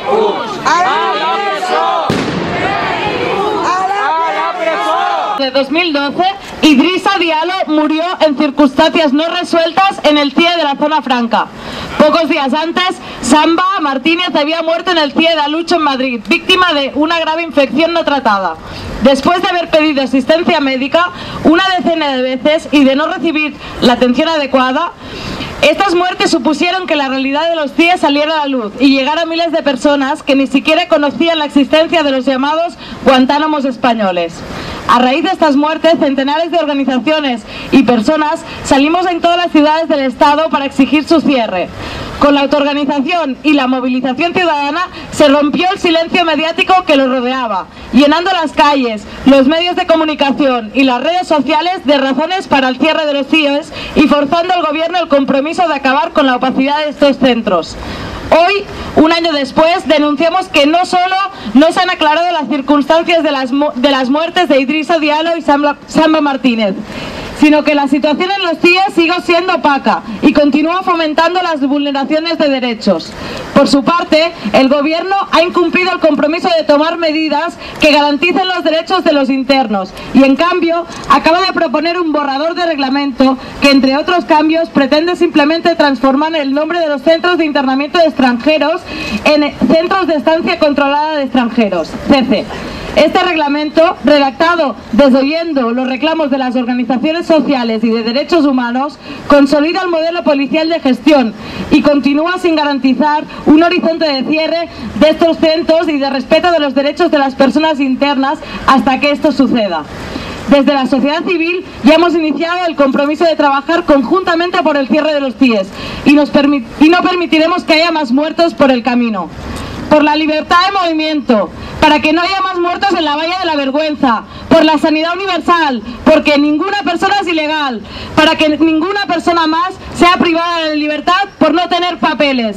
De 2012, Idrissa Diallo murió en circunstancias no resueltas en el CIE de la Zona Franca. Pocos días antes, Samba Martínez había muerto en el CIE de Alucho en Madrid, víctima de una grave infección no tratada. Después de haber pedido asistencia médica una decena de veces y de no recibir la atención adecuada, estas muertes supusieron que la realidad de los CIE saliera a la luz y llegara a miles de personas que ni siquiera conocían la existencia de los llamados Guantánamos españoles. A raíz de estas muertes, centenares de organizaciones y personas salimos en todas las ciudades del Estado para exigir su cierre. Con la autoorganización y la movilización ciudadana se rompió el silencio mediático que los rodeaba, llenando las calles, los medios de comunicación y las redes sociales de razones para el cierre de los CIEs y forzando al gobierno el compromiso de acabar con la opacidad de estos centros. Hoy, un año después, denunciamos que no solo no se han aclarado las circunstancias de las muertes de Idrissa Diallo y Samba Martínez, sino que la situación en los CIE sigue siendo opaca y continúa fomentando las vulneraciones de derechos. Por su parte, el Gobierno ha incumplido el compromiso de tomar medidas que garanticen los derechos de los internos y, en cambio, acaba de proponer un borrador de reglamento que, entre otros cambios, pretende simplemente transformar el nombre de los centros de internamiento de extranjeros en Centros de Estancia Controlada de Extranjeros, CECE. Este reglamento, redactado desoyendo los reclamos de las organizaciones sociales y de derechos humanos, consolida el modelo policial de gestión y continúa sin garantizar un horizonte de cierre de estos centros y de respeto de los derechos de las personas internas hasta que esto suceda. Desde la sociedad civil ya hemos iniciado el compromiso de trabajar conjuntamente por el cierre de los CIEs y no permitiremos que haya más muertos por el camino. Por la libertad de movimiento, para que no haya más muertos en la valla de la vergüenza, por la sanidad universal, porque ninguna persona es ilegal, para que ninguna persona más sea privada de libertad por no tener papeles.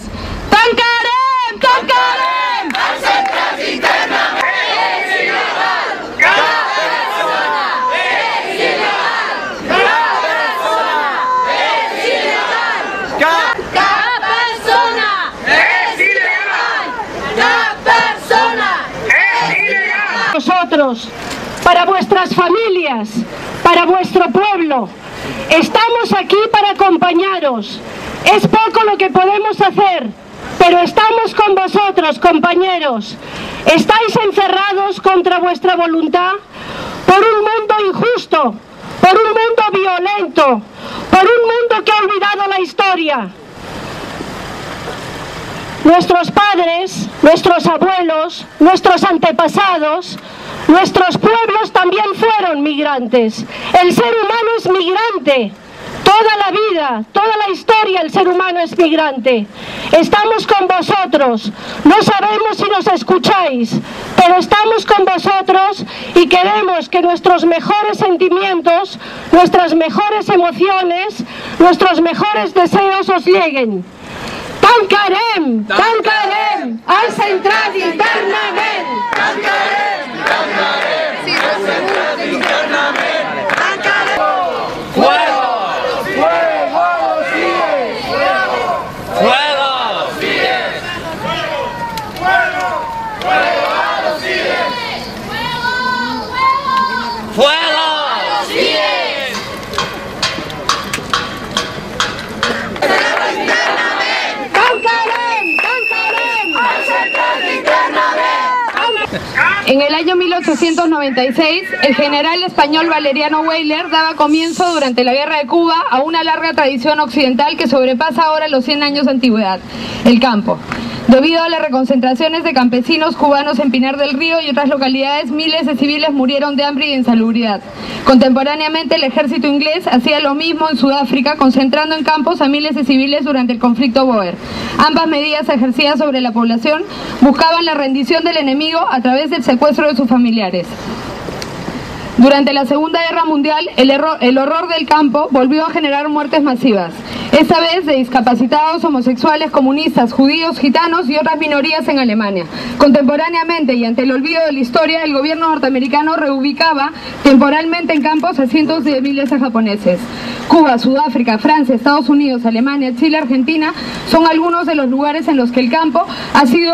¡Tancarem! ¡Tancarem! ¡Al centre interna! ¡Es ilegal! ¡Cada persona es ilegal! ¡Cada persona es ilegal! ¡Cada persona es ilegal! ¡Cada persona es ilegal! Nosotros, para vuestras familias, para vuestro pueblo, estamos aquí para acompañaros. Es poco lo que podemos hacer, pero estamos con vosotros, compañeros. Estáis encerrados contra vuestra voluntad por un mundo injusto, por un mundo violento, por un mundo que ha olvidado la historia. Nuestros padres, nuestros abuelos, nuestros antepasados, nuestros pueblos también fueron migrantes. El ser humano es migrante. Toda la vida, toda la historia el ser humano es migrante. Estamos con vosotros. No sabemos si nos escucháis, pero estamos con vosotros y queremos que nuestros mejores sentimientos, nuestras mejores emociones, nuestros mejores deseos os lleguen. Tancarem! Tancarem! Al centrat internament! Tancarem! Tancarem! Al centrat internament! Tancarem! ¡Fuego! ¡Fuego a los CIEs! ¡Fuego! ¡CIEs! ¡Fuego! ¡Fuego a los CIEs! ¡Fuego! ¡Fuego a los CIEs! ¡Tancarem! ¡Tancarem! ¡Al centrat internament! En el año 1896, el general español Valeriano Weyler daba comienzo durante la Guerra de Cuba a una larga tradición occidental que sobrepasa ahora los 100 años de antigüedad, el campo. Debido a las reconcentraciones de campesinos cubanos en Pinar del Río y otras localidades, miles de civiles murieron de hambre y de insalubridad. Contemporáneamente, el ejército inglés hacía lo mismo en Sudáfrica, concentrando en campos a miles de civiles durante el conflicto Boer. Ambas medidas ejercidas sobre la población buscaban la rendición del enemigo a través del secuestro de sus familiares. Durante la Segunda Guerra Mundial, el horror del campo volvió a generar muertes masivas, esta vez de discapacitados, homosexuales, comunistas, judíos, gitanos y otras minorías en Alemania. Contemporáneamente y ante el olvido de la historia, el gobierno norteamericano reubicaba temporalmente en campos a cientos de miles de japoneses. Cuba, Sudáfrica, Francia, Estados Unidos, Alemania, Chile, Argentina son algunos de los lugares en los que el campo ha sido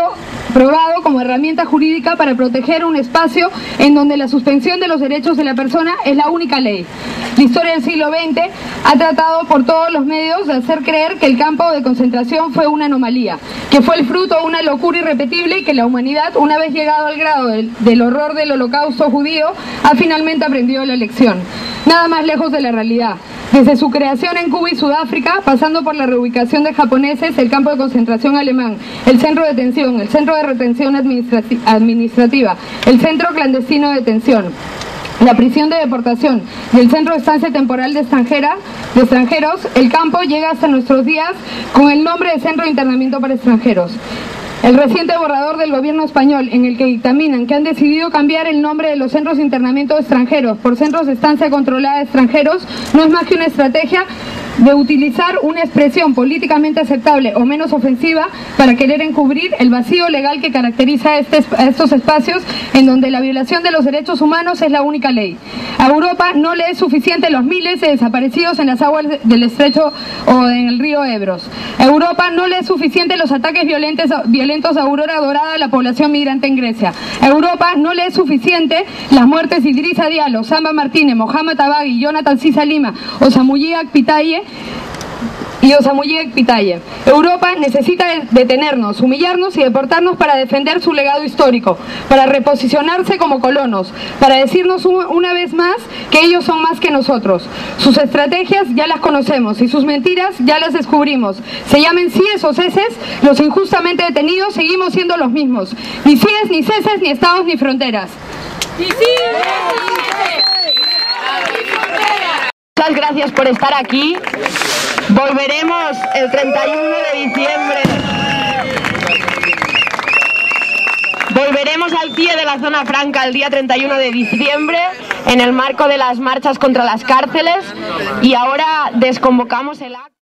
probado como herramienta jurídica para proteger un espacio en donde la suspensión de los derechos de la persona es la única ley. La historia del siglo XX ha tratado por todos los medios de hacer creer que el campo de concentración fue una anomalía, que fue el fruto de una locura irrepetible y que la humanidad, una vez llegado al grado del horror del holocausto judío, ha finalmente aprendido la lección. Nada más lejos de la realidad. Desde su creación en Cuba y Sudáfrica, pasando por la reubicación de japoneses, el campo de concentración alemán, el centro de detención, el centro de retención administrativa, el centro clandestino de detención, la prisión de deportación y el centro de estancia temporal de extranjeros, el campo llega hasta nuestros días con el nombre de Centro de Internamiento para Extranjeros. El reciente borrador del gobierno español, en el que dictaminan que han decidido cambiar el nombre de los centros de internamiento de extranjeros por centros de estancia controlada de extranjeros, no es más que una estrategia de utilizar una expresión políticamente aceptable o menos ofensiva para querer encubrir el vacío legal que caracteriza a estos espacios en donde la violación de los derechos humanos es la única ley. A Europa no le es suficiente los miles de desaparecidos en las aguas del estrecho o en el río Ebros. A Europa no le es suficiente los ataques violentos a Aurora Dorada a la población migrante en Grecia. A Europa no le es suficiente las muertes de Idrissa Diallo, Samba Martínez, Mohamed Abagui, Jonathan Sisa Lima, Osamuyi Akpitaye. Europa necesita detenernos, humillarnos y deportarnos para defender su legado histórico, para reposicionarse como colonos, para decirnos una vez más que ellos son más que nosotros. Sus estrategias ya las conocemos y sus mentiras ya las descubrimos. Se llamen CIES o ceses, los injustamente detenidos seguimos siendo los mismos. Ni CIES, ni ceses, ni estados, ni fronteras. Muchas gracias por estar aquí. Volveremos el 31 de diciembre. Volveremos al CIE de la Zona Franca el día 31 de diciembre en el marco de las marchas contra las cárceles y ahora desconvocamos el acto.